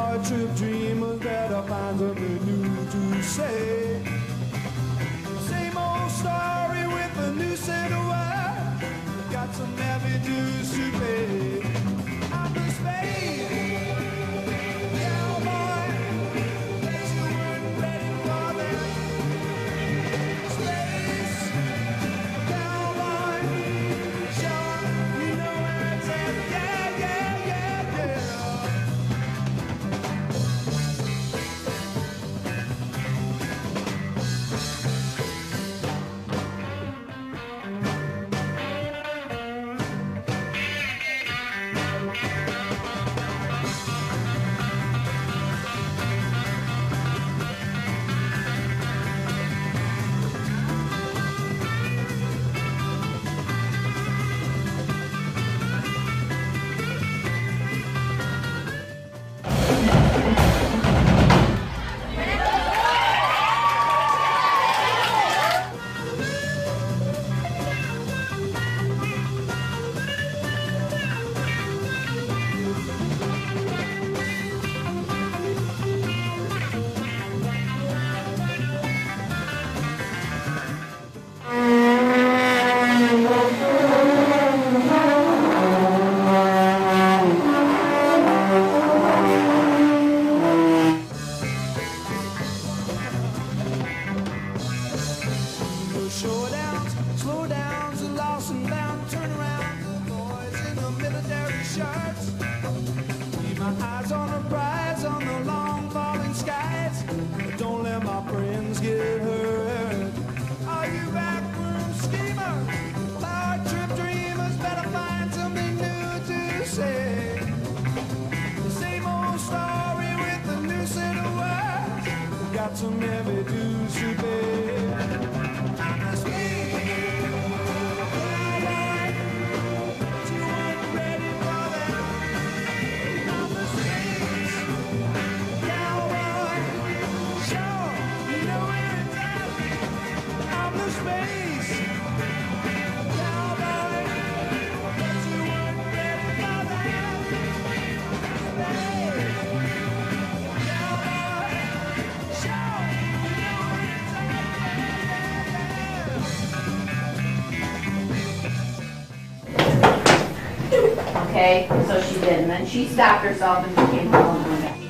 power trip dreamers better find something new to say. Same old story with a new set of words. Got some heavy dues to pay. I'm the space cowboy. Bet you weren't ready for that. Space cowboy. Sure, you know where it's at. Yeah, yeah, yeah, yeah. Showdowns, slowdowns, and lost and bound, turn around. Boys in the military shirts. Keep my eyes on the prize, on the long falling skies. Don't let my friends get hurt. Are you backroom schemers? Power trip dreamers better find something new to say. The same old story with a new set of words. Got some heavy dues to pay. Okay, so she did, and then she stopped herself and she came home and went back.